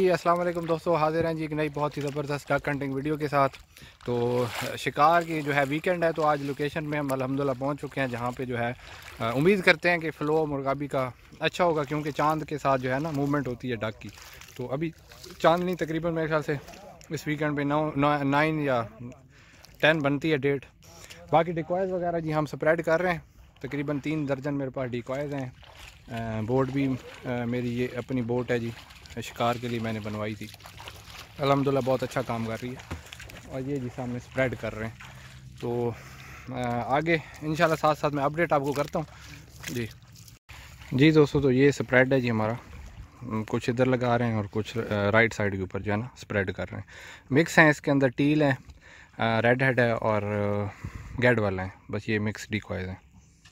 अस्सलाम वालेकुम दोस्तों, हाजिर हैं जी एक नई बहुत ही ज़बरदस्त डक हंटिंग वीडियो के साथ। तो शिकार की जो है वीकेंड है, तो आज लोकेशन में हम अल्हम्दुलिल्लाह पहुंच चुके हैं, जहां पे जो है उम्मीद करते हैं कि फ़्लो मुर्गाबी का अच्छा होगा, क्योंकि चांद के साथ जो है ना मूवमेंट होती है डक की। तो अभी चांदनी तकरीबन मेरे ख्याल से इस वीकेंड पे 9 या 10 बनती है डेट। बाकी डिकॉयज़ वगैरह जी हम स्प्रेड कर रहे हैं, तकरीबन 3 दर्जन मेरे पास डिकॉयज़ हैं। बोट भी मेरी ये अपनी बोट है जी, शिकार के लिए मैंने बनवाई थी, अल्हम्दुलिल्लाह बहुत अच्छा काम कर रही है। और ये जी सामने स्प्रेड कर रहे हैं, तो आगे इंशाल्लाह साथ साथ मैं अपडेट आपको करता हूँ जी। जी दोस्तों, तो ये स्प्रेड है जी हमारा, कुछ इधर लगा रहे हैं और कुछ राइट साइड के ऊपर जो है ना स्प्रेड कर रहे हैं। मिक्स हैं, इसके अंदर टील है, रेड हेड है और गेड वाला है, बस ये मिक्स डिकॉयज़ हैं।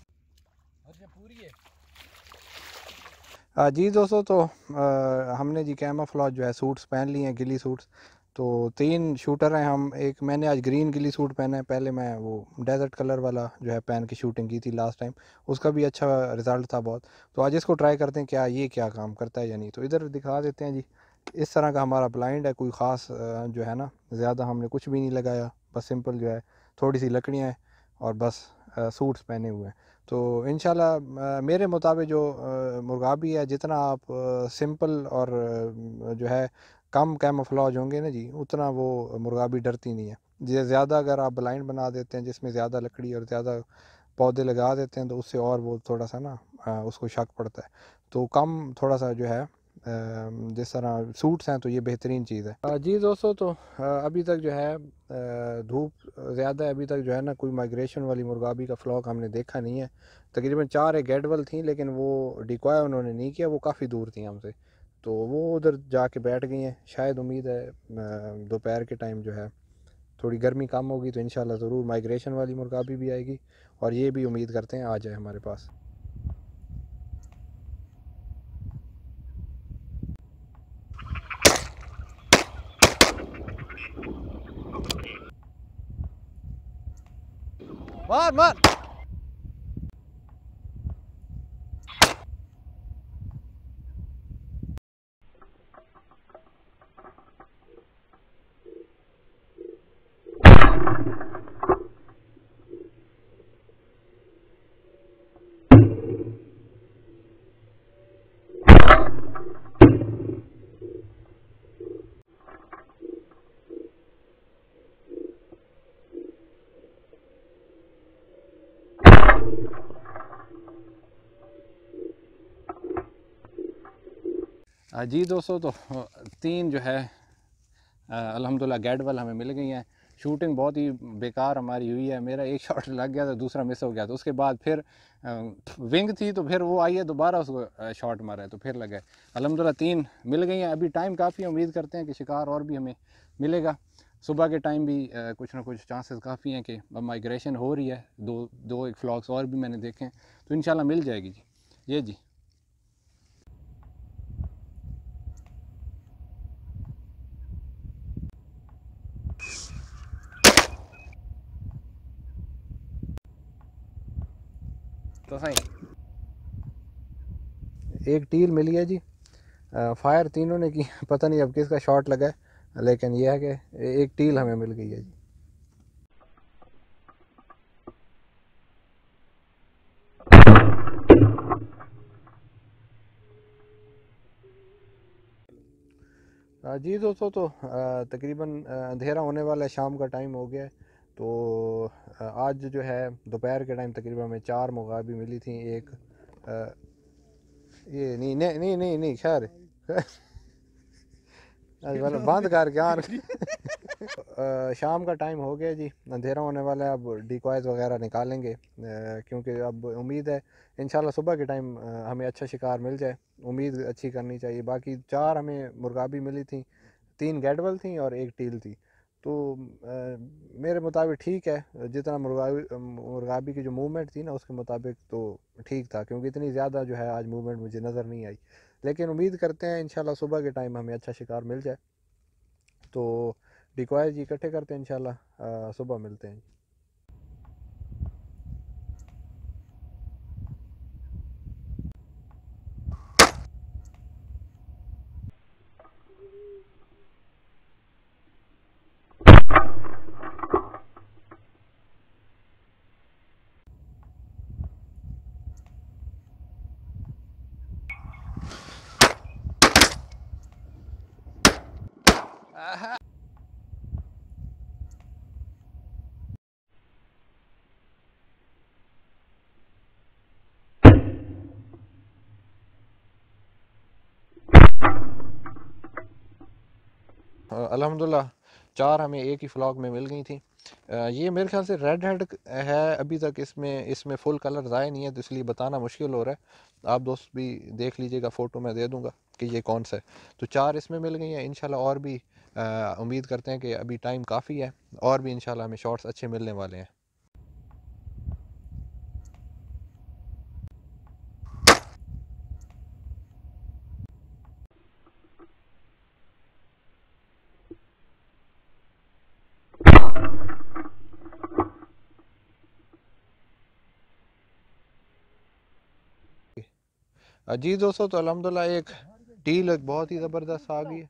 जी दोस्तों, तो हमने जी कैमोफ्लेज जो है सूट्स पहन लिए हैं, गिली सूट्स। तो 3 शूटर हैं हम। एक मैंने आज ग्रीन गिली सूट पहना है, पहले मैं वो डेजर्ट कलर वाला जो है पहन के शूटिंग की थी लास्ट टाइम, उसका भी अच्छा रिज़ल्ट था बहुत। तो आज इसको ट्राई करते हैं क्या ये क्या काम करता है या नहीं। तो इधर दिखा देते हैं जी, इस तरह का हमारा ब्लाइंड है, कोई ख़ास जो है ना ज़्यादा हमने कुछ भी नहीं लगाया, बस सिंपल जो है थोड़ी सी लकड़ियाँ हैं और बस सूट्स पहने हुए हैं। तो इंशाल्लाह मेरे मुताबिक जो मुर्गाबी है, जितना आप सिंपल और जो है कम कैमोफ्लेज होंगे ना जी, उतना वो मुर्गाबी डरती नहीं है। ज़्यादा अगर आप ब्लाइंड बना देते हैं जिसमें ज़्यादा लकड़ी और ज़्यादा पौधे लगा देते हैं, तो उससे और वो थोड़ा सा ना उसको शक पड़ता है। तो कम थोड़ा सा जो है जिस तरह सूट्स हैं, तो ये बेहतरीन चीज़ है। जी दोस्तों, तो अभी तक जो है धूप ज़्यादा है, अभी तक जो है ना कोई माइग्रेशन वाली मुर्गाबी का फ्लॉक हमने देखा नहीं है। तकरीबन 4 एक गेटवल थी, लेकिन वो डिकॉय उन्होंने नहीं किया, वो काफ़ी दूर थी हमसे, तो वो उधर जाके बैठ गई हैं। शायद उम्मीद है दोपहर के टाइम जो है थोड़ी गर्मी कम होगी, तो इंशाल्लाह ज़रूर माइग्रेशन वाली मुर्गाबी भी आएगी, और ये भी उम्मीद करते हैं आ जाए हमारे पास। मार मार। जी दोस्तों, तो 3 जो है अल्हम्दुलिल्लाह गेटवल हमें मिल गई हैं। शूटिंग बहुत ही बेकार हमारी हुई है, मेरा एक शॉट लग गया था, दूसरा मिस हो गया था। उसके बाद फिर विंग थी, तो फिर वो आई है, दोबारा उसको शॉट मारा है, तो फिर लगा है। अल्हम्दुलिल्लाह 3 मिल गई हैं। अभी टाइम काफ़ी है, उम्मीद करते हैं कि शिकार और भी हमें मिलेगा। सुबह के टाइम भी कुछ ना कुछ चांसेस काफ़ी हैं कि अब माइग्रेशन हो रही है, दो एक फ्लॉक्स और भी मैंने देखे हैं, तो इंशाल्लाह मिल जाएगी जी। ये जी तो सही एक टील मिली है जी। फायर तीनों ने की पता नहीं अब किसका शॉट लगा है, लेकिन यह है कि एक टील हमें मिल गई है जी। जी दोस्तों, तो तकरीबन अंधेरा होने वाला है, शाम का टाइम हो गया है। तो आज जो है दोपहर के टाइम तकरीबन हमें 4 मुर्गाबी मिली थी। एक ये नहीं नहीं नहीं नहीं नहीं खैर वाला बंद कर यार शाम का टाइम हो गया जी, अंधेरा होने वाला है। अब डिकॉयज़ वगैरह निकालेंगे, क्योंकि अब उम्मीद है इंशाल्लाह सुबह के टाइम हमें अच्छा शिकार मिल जाए। उम्मीद अच्छी करनी चाहिए। बाकी 4 हमें मुर्गाबी मिली थी, 3 गेटवल थी और एक टील थी। तो मेरे मुताबिक ठीक है, जितना मुर्गाबी की जो मूवमेंट थी ना उसके मुताबिक तो ठीक था, क्योंकि इतनी ज़्यादा जो है आज मूवमेंट मुझे नज़र नहीं आई। लेकिन उम्मीद करते हैं इंशाल्लाह सुबह के टाइम हमें अच्छा शिकार मिल जाए। तो डिकॉय जी इकट्ठे करते हैं, इंशाल्लाह सुबह मिलते हैं। अल्हम्दुलिल्लाह 4 हमें एक ही फ्लॉक में मिल गई थी। ये मेरे ख्याल से रेड हेड है, अभी तक इसमें फुल कलर ज़ाया नहीं है, तो इसलिए बताना मुश्किल हो रहा है। आप दोस्त भी देख लीजिएगा, फ़ोटो मैं दे दूँगा कि ये कौन सा है। तो 4 इसमें मिल गई हैं इंशाल्लाह, और भी उम्मीद करते हैं कि अभी टाइम काफ़ी है, और भी इंशाल्लाह हमें शॉट्स अच्छे मिलने वाले हैं। जी दोस्तों, तो अल्हम्दुलिल्लाह एक टील एक बहुत ही ज़बरदस्त आ गई है।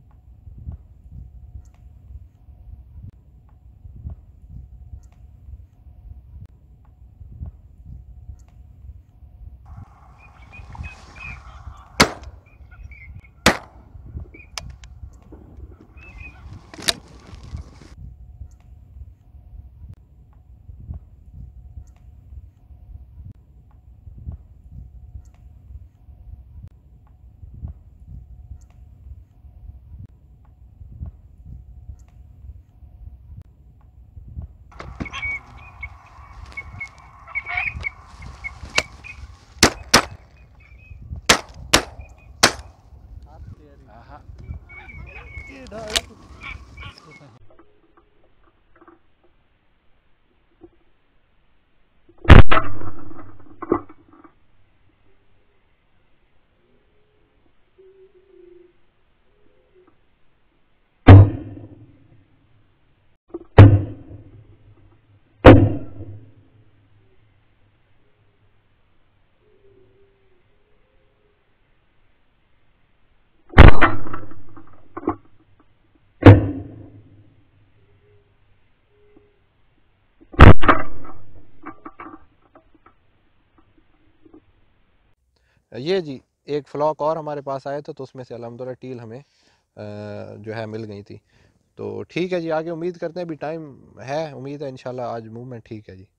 ये जी एक फ्लॉक और हमारे पास आया था, तो उसमें से अल्हम्दुलिल्लाह टील हमें जो है मिल गई थी। तो ठीक है जी, आगे उम्मीद करते हैं, अभी टाइम है, उम्मीद है इंशाल्लाह आज मूवमेंट ठीक है जी।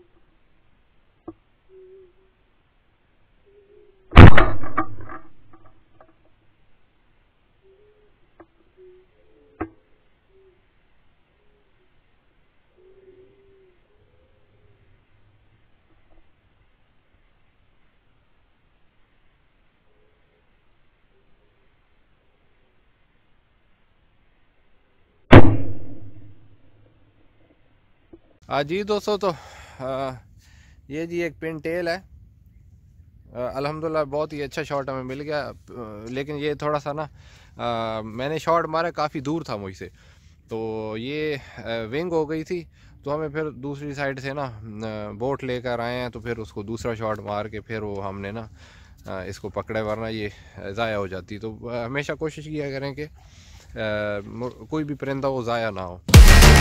जी दोस्तों, तो ये जी एक पिन टेल है। अल्हम्दुलिल्लाह बहुत ही अच्छा शॉट हमें मिल गया, लेकिन ये थोड़ा सा ना मैंने शॉट मारा काफ़ी दूर था मुझसे, तो ये विंग हो गई थी। तो हमें फिर दूसरी साइड से ना बोट लेकर आए हैं, तो फिर उसको दूसरा शॉट मार के फिर वो हमने ना इसको पकड़े, वरना ये ज़ाया हो जाती। तो हमेशा कोशिश किया करें कि कोई भी परिंदा वो ज़ाया ना हो।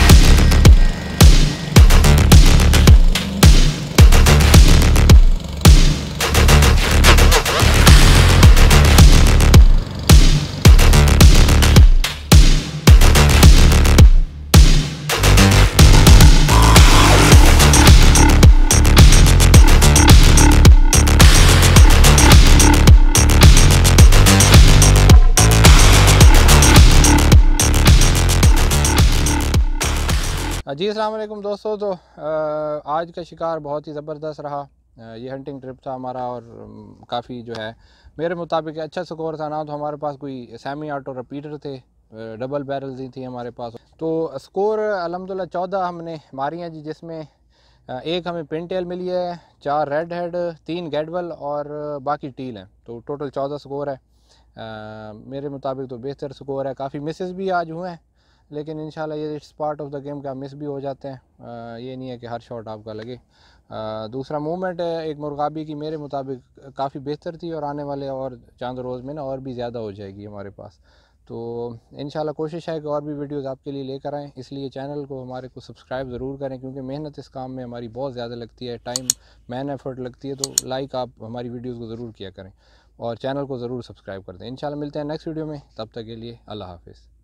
जी अस्सलाम वालेकुम दोस्तों, तो आज का शिकार बहुत ही ज़बरदस्त रहा। ये हंटिंग ट्रिप था हमारा, और काफ़ी जो है मेरे मुताबिक अच्छा स्कोर था ना। तो हमारे पास कोई सेमी ऑटो रिपीटर थे, डबल बैरल्स ही थी हमारे पास। तो स्कोर अल्हम्दुलिल्लाह 14 हमने मारी हैं जी, जिसमें एक हमें पिन टेल मिली है, 4 रेड हेड, 3 गेडवल और बाकी टील हैं। तो टोटल 14 स्कोर है। मेरे मुताबिक तो बेहतर स्कोर है। काफ़ी मिसेस भी आज हुए हैं, लेकिन इंशाल्लाह ये it's part of the game का, मिस भी हो जाते हैं। ये नहीं है कि हर शॉट आपका लगे। दूसरा मूवमेंट है एक मुर्गाबी की, मेरे मुताबिक काफ़ी बेहतर थी, और आने वाले और चंद रोज़ में ना और भी ज़्यादा हो जाएगी हमारे पास। तो इंशाल्लाह कोशिश है कि और भी वीडियोस आपके लिए लेकर आएँ, इसलिए चैनल को हमारे को सब्सक्राइब ज़रूर करें, क्योंकि मेहनत इस काम में हमारी बहुत ज़्यादा लगती है, टाइम मैन एफर्ट लगती है। तो लाइक आप हमारी वीडियोज़ को ज़रूर किया करें, और चैनल को ज़रूर सब्सक्राइब कर दें। इंशाल्लाह मिलते हैं नेक्स्ट वीडियो में, तब तक के लिए अल्लाह हाफिज़।